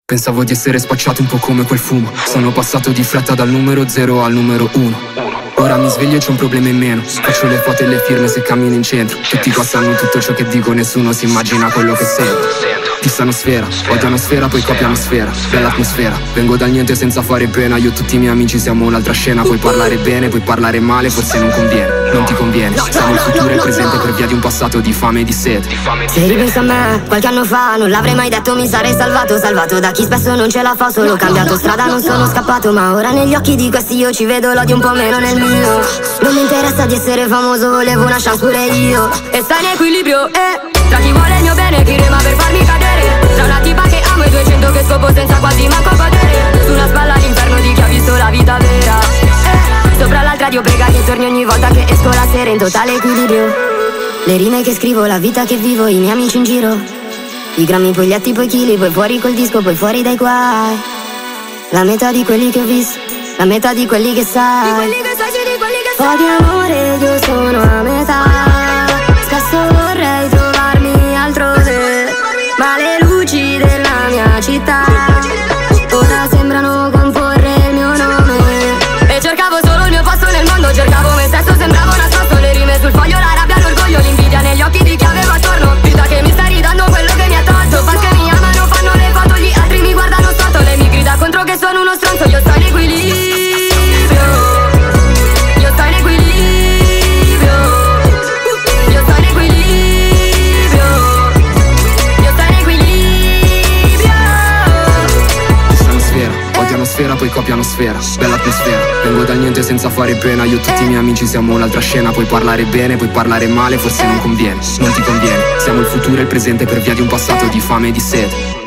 Pensavo di essere spacciato un po' come quel fumo. Sono passato di fretta dal numero 0 al numero 1. Ora mi sveglio e c'è un problema in meno. Faccio le foto e le firme se cammino in centro. Tutti qua sanno tutto ciò che dico, nessuno si immagina quello che sento. Dissano sfera, odiano sfera, poi copiano sfera. Bella atmosfera, vengo dal niente senza fare pena. Io e tutti i miei amici siamo un'altra scena. Puoi parlare bene, puoi parlare male, forse non conviene, non ti conviene. Siamo il futuro e il presente per via di un passato di fame e di sete. Se ripenso a me, qualche anno fa non l'avrei mai detto, mi sarei salvato da chi spesso non ce la fa, solo cambiato strada, non sono scappato. Ma ora negli occhi di questi io ci vedo l'odio un po' meno nel mio. Non mi interessa di essere famoso, volevo una chance pure io. E sta in equilibrio, tra chi vuole il mio bene, chi rema per farmi cadere. Tra una tipa che amo e 200 che scopo senza quasi manco godere. Su una spalla all'inferno di chi ha visto la vita vera. Sopra l'altra Dio prega che torni ogni volta che esco la sera in totale equilibrio. Le rime che scrivo, la vita che vivo, i miei amici in giro. I grammi, poi gli atti, poi chili, poi fuori col disco, poi fuori dai guai. La metà di quelli che ho visto, la metà di quelli che sai. Di quelli che sai, sì, di quelli che sai. Po' di amore io sono a metà. Spesso vorrei trovarmi altrove, ma le luci della mia città ora sembrano comporre il mio nome. E cercavo solo il mio posto nel mondo, cercavo me stesso, sembravo nascosto. Le rime sul foglio, la rabbia, l'orgoglio, l'invidia negli occhi di chi aveva attorno. Vita che mi sta ridando quello che mi ha tolto. Fans che mi amano, fanno le foto, gli altri mi guardano sotto. Lei mi grida contro che sono uno stronzo, io sto in equilibrio. Io sto in equilibrio. Io sto in equilibrio. Io sto in equilibrio. Dissano sfera, odiano sfera, poi copiano sfera. Bella atmosfera, vengo dal niente senza fare pena. Io e tutti i miei amici siamo un'altra scena. Puoi parlare bene, puoi parlare male, forse non conviene, non ti conviene. Siamo il futuro e il presente per via di un passato di fame e di sete.